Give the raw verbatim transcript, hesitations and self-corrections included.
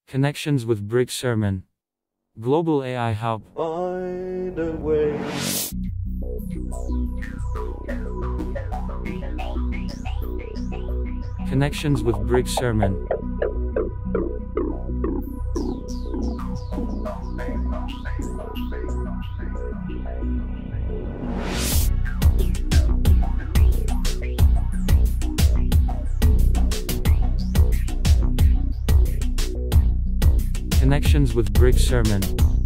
Connections with Brig Serman. Global A I Hub. Find a way. Connections with Brig Serman. Connections with Brig Serman.